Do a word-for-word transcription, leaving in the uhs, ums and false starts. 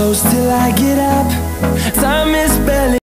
close till I get up. Time is barely